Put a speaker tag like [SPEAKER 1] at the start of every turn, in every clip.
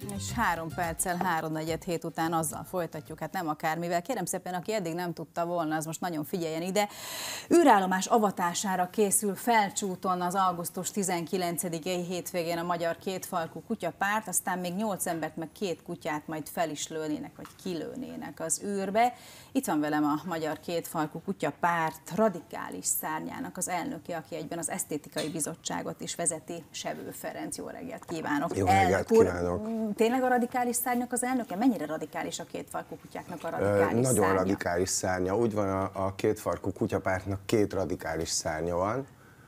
[SPEAKER 1] És 3 perccel 3-4 után azzal folytatjuk, hát nem akármivel. Kérem szépen, aki eddig nem tudta volna, az most nagyon figyeljen ide. Űrállomás avatására készül Felcsúton az augusztus 19-i hétvégén a Magyar Kétfarkú Kutyapárt, aztán még 8 embert meg 2 kutyát majd fel is lőnének, vagy kilőnének az űrbe. Itt van velem a Magyar Kétfarkú Kutyapárt radikális szárnyának az elnöke, aki egyben az esztétikai bizottságot is vezeti, Sebő Ferenc. Jó reggelt kívánok!
[SPEAKER 2] Jó reggelt kívánok!
[SPEAKER 1] Tényleg a radikális szárnyak az elnöke? Mennyire radikális a kétfarkú kutyáknak a radikális
[SPEAKER 2] Nagyon
[SPEAKER 1] szárnya?
[SPEAKER 2] radikális szárnya. Úgy van, a Kétfarkú Kutyapártnak 2 radikális szárnya van.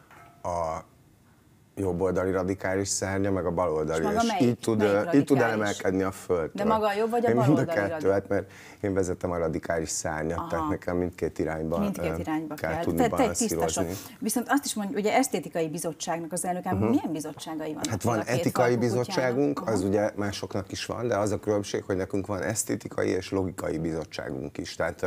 [SPEAKER 2] A jobboldali radikális szárnya, meg a baloldali. És így tud elemelkedni a földtől.
[SPEAKER 1] De maga a jobb vagy a baloldali
[SPEAKER 2] radikális? Mind a 2, hát mert én vezetem a radikális szárnyat, aha, tehát nekem mindkét irányba kell tudni balanszírozni.
[SPEAKER 1] Viszont azt is mondjuk, ugye esztétikai bizottságnak az elnöke, milyen bizottságai vannak?
[SPEAKER 2] Hát van etikai bizottságunk, az ugye másoknak is van, de az a különbség, hogy nekünk van esztétikai és logikai bizottságunk is. Tehát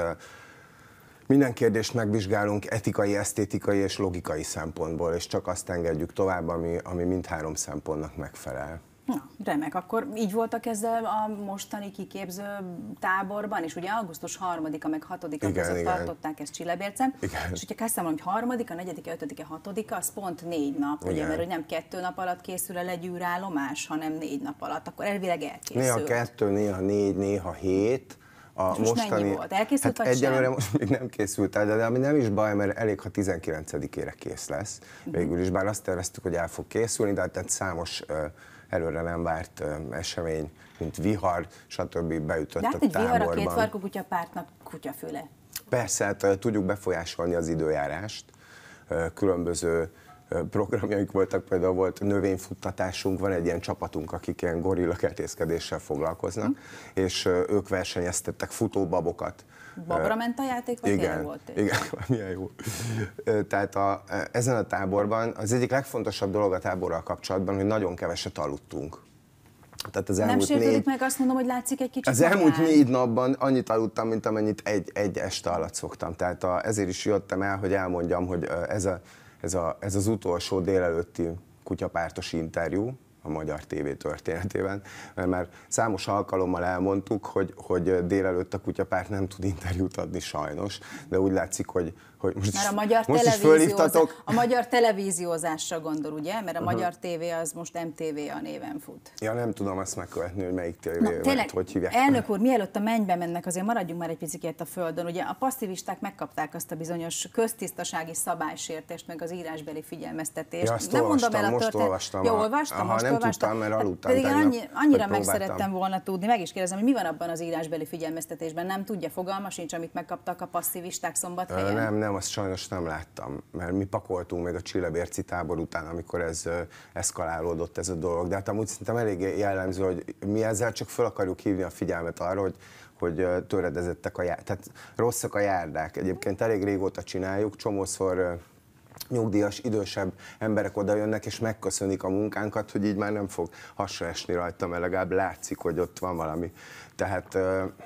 [SPEAKER 2] minden kérdést megvizsgálunk etikai, esztétikai és logikai szempontból, és csak azt engedjük tovább, ami mindhárom szempontnak megfelel.
[SPEAKER 1] Na, remek. Akkor így voltak ezzel a mostani kiképző táborban, és ugye augusztus 3-a meg 6-a között tartották ezt Csillebércen, és hogyha azt mondom, hogy 3-a, 4-e, 5-e, 6-a, az pont 4 nap, ugye, mert hogy nem 2 nap alatt készül el egy űrállomás, hanem 4 nap alatt, akkor elvileg elkészült.
[SPEAKER 2] Néha 2, néha 4, néha 7.
[SPEAKER 1] A mostani, mennyi volt? Elkészült,
[SPEAKER 2] hát egyelőre most még nem készült el, de ami nem is baj, mert elég, ha 19-ére kész lesz. Végül is, bár azt terveztük, hogy el fog készülni, de hát számos előre nem várt esemény, mint vihar, stb. Beütött a táborban.
[SPEAKER 1] De hát egy vihar a Kétfarkú Kutyapártnak kutyafüle.
[SPEAKER 2] Persze, hát tudjuk befolyásolni az időjárást, különböző programjaink voltak, például volt növényfuttatásunk, van egy ilyen csapatunk, akik ilyen gorillakertészkedéssel foglalkoznak, és ők versenyeztettek futóbabokat.
[SPEAKER 1] Babra ment a játék, vagy
[SPEAKER 2] igen,
[SPEAKER 1] volt?
[SPEAKER 2] Igen, milyen jó. Tehát ezen a táborban az egyik legfontosabb dolog a táborral kapcsolatban, hogy nagyon keveset aludtunk. Tehát az
[SPEAKER 1] nem sértődik meg, azt mondom, hogy látszik egy kicsit.
[SPEAKER 2] Az elmúlt 4 napban annyit aludtam, mint amennyit egy este alatt szoktam. Tehát ezért is jöttem el, hogy elmondjam, hogy ez az utolsó délelőtti kutyapártos interjú a Magyar TV történetében, mert már számos alkalommal elmondtuk, hogy délelőtt a kutyapárt nem tud interjút adni sajnos, de úgy látszik, hogy
[SPEAKER 1] mert a magyar televíziózásra gondol, ugye? Mert a Magyar TV az most MTV a néven fut.
[SPEAKER 2] Ja, nem tudom azt megkövetni, hogy melyik tévé, hogy hívják.
[SPEAKER 1] Elnök úr, mielőtt a mennybe mennek, azért maradjunk már egy picit a földön. Ugye a passzívisták megkapták azt a bizonyos köztisztasági szabálysértést, meg az írásbeli figyelmeztetést.
[SPEAKER 2] Ja, nem mondom el a
[SPEAKER 1] történetet.
[SPEAKER 2] Olvastam.
[SPEAKER 1] Jó, olvastam, most
[SPEAKER 2] nem
[SPEAKER 1] olvastam.
[SPEAKER 2] Tudtam, mert aludtam.
[SPEAKER 1] Pedig annyira meg szerettem volna tudni, meg is kérdezem, hogy mi van abban az írásbeli figyelmeztetésben. Nem tudja, fogalma sincs, amit megkaptak a passzívisták Szombathelyen?
[SPEAKER 2] Nem, azt sajnos nem láttam, mert mi pakoltunk még a csillebérci tábor után, amikor ez eszkalálódott ez a dolog. De hát amúgy szerintem elég jellemző, hogy mi ezzel csak fel akarjuk hívni a figyelmet arra, hogy töredezettek tehát rosszak a járdák. Egyébként elég régóta csináljuk, csomószor nyugdíjas, idősebb emberek oda jönnek és megköszönik a munkánkat, hogy így már nem fog hasra esni rajta, mert legalább látszik, hogy ott van valami. Tehát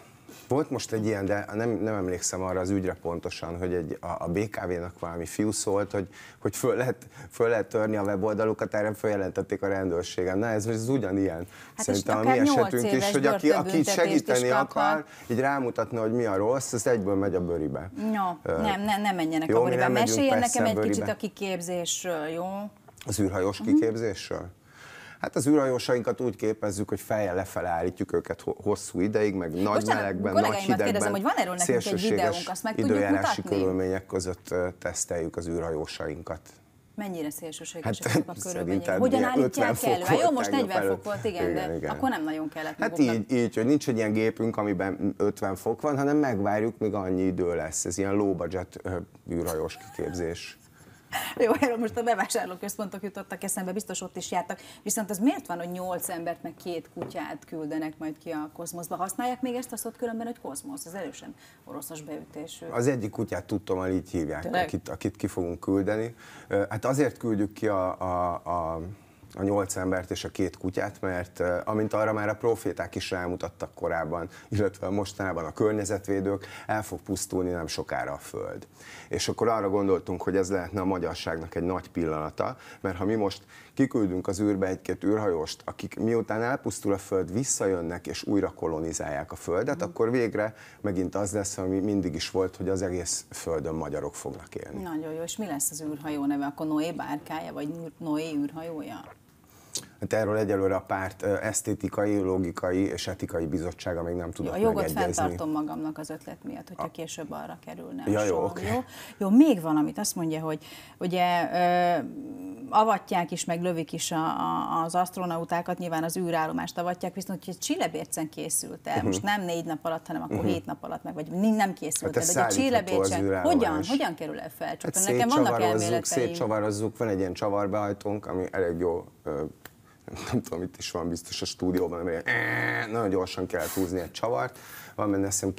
[SPEAKER 2] volt most egy ilyen, de nem emlékszem arra az ügyre pontosan, hogy a BKV-nak valami fiú szólt, hogy föl lehet törni a weboldalokat, erre feljelentették a rendőrségen. Na ez ugyanilyen.
[SPEAKER 1] Hát
[SPEAKER 2] szerintem a mi esetünk is, hogy aki segíteni akar, így rámutatni, hogy mi a rossz, az egyből megy a bőribe.
[SPEAKER 1] No, nem menjenek a bőribe. Meséljen nekem egy kicsit a kiképzésről, jó?
[SPEAKER 2] Az űrhajós kiképzésről? Hát az űrhajósainkat úgy képezzük, hogy fejjel lefele állítjuk őket hosszú ideig, meg nagy melegben, nagy hidegben,
[SPEAKER 1] kérdezem, hogy van erről nekünk egy videónk, azt meg tudjuk
[SPEAKER 2] időjárási
[SPEAKER 1] mutatni?
[SPEAKER 2] körülmények között teszteljük az űrhajósainkat.
[SPEAKER 1] Mennyire szélsőségesek ezek a körülmények?
[SPEAKER 2] Szerintem
[SPEAKER 1] Hogyan állítják elő? Hát jó, most 40
[SPEAKER 2] előtt.
[SPEAKER 1] fok volt, igen, de akkor nem nagyon kellett
[SPEAKER 2] maguknak. Hát így, hogy nincs egy ilyen gépünk, amiben 50 fok van, hanem megvárjuk, míg annyi idő lesz. Ez ilyen low budget űrhajós kiképzés.
[SPEAKER 1] Jó, erről most a bevásárlóközpontok jutottak eszembe, biztos ott is jártak. Viszont az miért van, hogy 8 embert meg 2 kutyát küldenek majd ki a kozmoszba? Használják még ezt a szót különben, hogy kozmosz? Ez erősen oroszos beütésű.
[SPEAKER 2] Az egyik kutyát tudtam, hogy így hívják, akit ki fogunk küldeni. Hát azért küldjük ki a a 8 embert és a 2 kutyát, mert amint arra már a proféták is rámutattak korábban, illetve mostanában a környezetvédők, el fog pusztulni nem sokára a Föld. És akkor arra gondoltunk, hogy ez lehetne a magyarságnak egy nagy pillanata, mert ha mi most kiküldünk az űrbe 1-2 űrhajóst, akik miután elpusztul a Föld, visszajönnek és újra kolonizálják a Földet, akkor végre megint az lesz, ami mindig is volt, hogy az egész Földön magyarok fognak élni.
[SPEAKER 1] Nagyon jó, és mi lesz az űrhajó neve? Akkor Noé bárkája, vagy Noé űrhajója?
[SPEAKER 2] Hát erről egyelőre a párt esztétikai, logikai és etikai bizottsága még nem tudott megegyezni.
[SPEAKER 1] A jogot fenntartom magamnak az ötlet miatt, hogyha később arra kerülne a
[SPEAKER 2] ja,
[SPEAKER 1] sor.
[SPEAKER 2] Jó, okay.
[SPEAKER 1] Jó, még valamit, azt mondja, hogy ugye avatják is, meg lövik is az asztronautákat, nyilván az űrállomást avatják, viszont hogy Csillebércen készült el, most nem 4 nap alatt, hanem akkor 7 nap alatt, meg vagy nem készült el, de Csillebércen hogyan kerül el fel?
[SPEAKER 2] Hát
[SPEAKER 1] nekem vannak elméleteim.
[SPEAKER 2] Szétcsavarozzuk, van egy ilyen csavarbehajtónk, ami elég jó, nem tudom, itt is van biztos a stúdióban, amire nagyon gyorsan kellett húzni egy csavart, van benne azt hiszem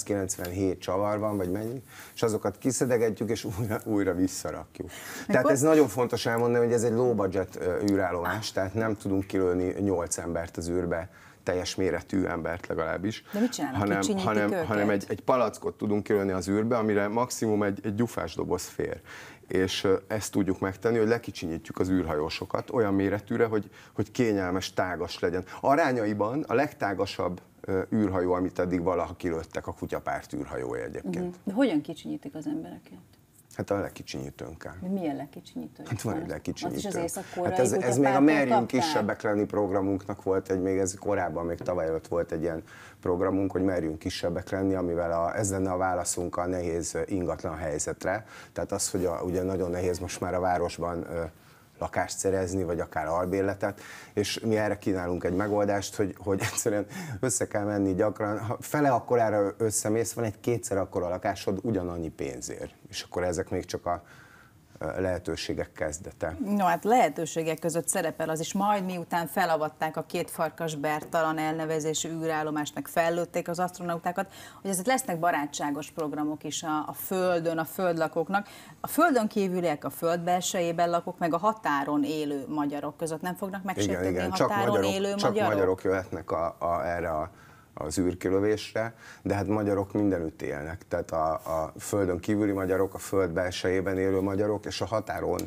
[SPEAKER 2] 297 csavar van, vagy mennyi, és azokat kiszedegetjük, és újra visszarakjuk. Tehát ez nagyon fontos elmondani, hogy ez egy low budget űrállomás, tehát nem tudunk kilőni 8 embert az űrbe, teljes méretű embert legalábbis,
[SPEAKER 1] de mit csinálnak,
[SPEAKER 2] hanem egy palackot tudunk kilőni az űrbe, amire maximum egy gyufás doboz fér. És ezt tudjuk megtenni, hogy lekicsinyítjük az űrhajósokat olyan méretűre, hogy kényelmes, tágas legyen. Arányaiban a legtágasabb űrhajó, amit eddig valaha kilőttek, a kutyapárt űrhajója egyébként.
[SPEAKER 1] De hogyan kicsinyítik az embereket?
[SPEAKER 2] Hát a lekicsinyítőnkkel.
[SPEAKER 1] Milyen lekicsinyítő?
[SPEAKER 2] Hát van egy lekicsinyítő.
[SPEAKER 1] Az is az észak-koreai
[SPEAKER 2] hát ez még a Merjünk kisebbek lenni programunknak volt még ez korábban, még tavaly előtt volt egy ilyen programunk, hogy merjünk kisebbek lenni, amivel ez lenne a válaszunk a nehéz ingatlan helyzetre. Tehát az, hogy ugye nagyon nehéz most már a városban lakást szerezni, vagy akár albérletet, és mi erre kínálunk egy megoldást, hogy egyszerűen össze kell menni gyakran. Ha fele akkorára összemész, van egy 2-szer akkora lakásod ugyanannyi pénzért, és akkor ezek még csak a lehetőségek kezdete.
[SPEAKER 1] No, hát lehetőségek között szerepel az is, majd miután felavatták a 2 farkas Bertalan elnevezésű űrállomást, meg fellőtték az asztronautákat, hogy ezek lesznek barátságos programok is a Földön, a földlakóknak. A Földön kívüliek, a Föld belsejében lakók, meg a határon élő magyarok között nem fognak megsértődni határon élő magyarok?
[SPEAKER 2] Csak magyarok jöhetnek erre az űrkilövésre, de hát magyarok mindenütt élnek, tehát a Földön kívüli magyarok, a Föld belsejében élő magyarok, és a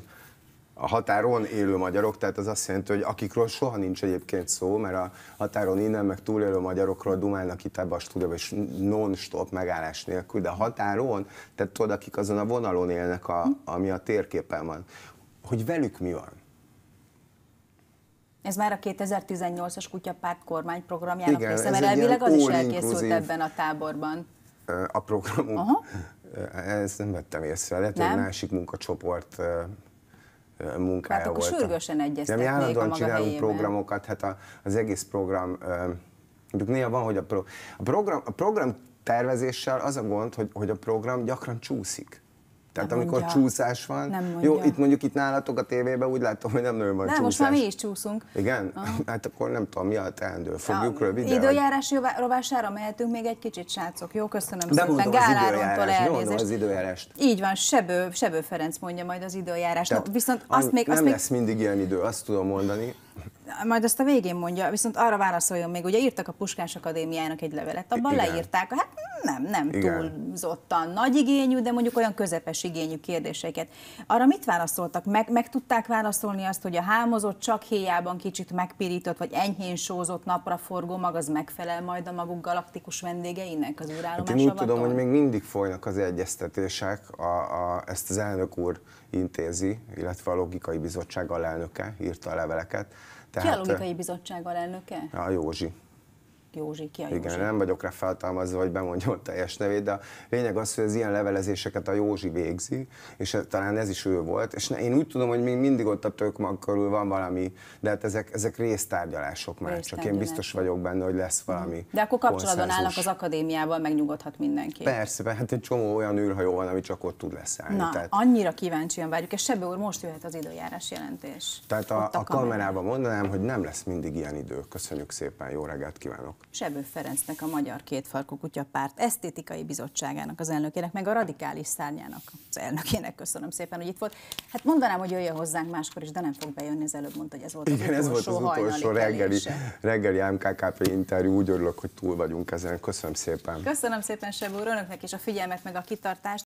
[SPEAKER 2] határon élő magyarok, tehát az azt jelenti, hogy akikről soha nincs egyébként szó, mert a határon innen meg túlélő magyarokról dumálnak itt ebbe a stúdióba, és non-stop megállás nélkül, de a határon, tehát tudod, akik azon a vonalon élnek, ami a térképen van, hogy velük mi van.
[SPEAKER 1] Ez már a 2018-as kutyapárt kormányprogramjának része, mert elvileg az is elkészült ebben a táborban.
[SPEAKER 2] A programunk, ezt nem vettem észre, lehet, hogy egy másik munkacsoport munkája
[SPEAKER 1] hát akkor
[SPEAKER 2] volt.
[SPEAKER 1] Sürgősen egyeztetnék a maga helyében.
[SPEAKER 2] Állandóan csinálunk programokat, hát az egész program, mondjuk néha van, hogy a program tervezéssel az a gond, hogy a program gyakran csúszik. Tehát amikor csúszás van, jó, itt nálatok a tévében úgy látom, hogy nem nagyon van csúszás.
[SPEAKER 1] Most már mi is csúszunk.
[SPEAKER 2] Igen? Hát akkor nem tudom, mi a teendő. Fogjuk röviden?
[SPEAKER 1] Időjárás rovására mehetünk még egy kicsit, srácok. Jó, köszönöm szépen.
[SPEAKER 2] Gál Árontól elnézést. Az időjárást.
[SPEAKER 1] Így van, Sebő Ferenc mondja majd az időjárást.
[SPEAKER 2] No, viszont nem lesz mindig ilyen idő, azt tudom mondani.
[SPEAKER 1] Majd azt a végén mondja, viszont arra válaszoljon még, ugye írtak a Puskás Akadémiának egy levelet, abban leírták, hát nem túlzottan nagy igényű, de mondjuk olyan közepes igényű kérdéseket. Arra mit válaszoltak? Meg tudták válaszolni azt, hogy a hámozott, csak héjában kicsit megpirított, vagy enyhén sózott napraforgó mag, az megfelel majd a maguk galaktikus vendégeinek az űrállomás
[SPEAKER 2] avaton? Én úgy tudom, hogy még mindig folynak az egyeztetések, ezt az elnök úr intézi, illetve a Logikai Bizottság alelnöke írta a leveleket.
[SPEAKER 1] Tehát, ki a Logikai Bizottság alelnöke?
[SPEAKER 2] A Józsi.
[SPEAKER 1] Józsi, ki a Józsi?
[SPEAKER 2] Igen, nem vagyok rá feltalmazva, hogy bemondjon a teljes nevét, de a lényeg az, hogy az ilyen levelezéseket a Józsi végzi, és talán ez is ő volt, és én úgy tudom, hogy még mindig ott a tőkmag körül van valami, de hát ezek résztárgyalások már, csak én biztos vagyok benne, hogy lesz valami.
[SPEAKER 1] De akkor kapcsolatban állnak az akadémiával, megnyugodhat mindenki.
[SPEAKER 2] Persze, hát egy csomó olyan űrhajó van, ami csak ott tud leszállni.
[SPEAKER 1] Na, tehát annyira kíváncsian várjuk, és Sebő úr, most jöhet az időjárás jelentés.
[SPEAKER 2] Tehát a kamerában mondanám, hogy nem lesz mindig ilyen idő. Köszönjük szépen, jó reggelt kívánok!
[SPEAKER 1] Sebő Ferencnek, a Magyar Kétfarkú Kutyapárt esztétikai bizottságának az elnökének, meg a Radikális szárnyának az elnökének köszönöm szépen, hogy itt volt. Hát mondanám, hogy jöjjön hozzánk máskor is, de nem fog bejönni, az előbb mondta, hogy ez volt az
[SPEAKER 2] igen, ez volt az utolsó reggeli MKKP interjú, úgy örülök, hogy túl vagyunk ezen. Köszönöm szépen.
[SPEAKER 1] Köszönöm szépen, Sebő úr, önöknek is a figyelmet, meg a kitartást.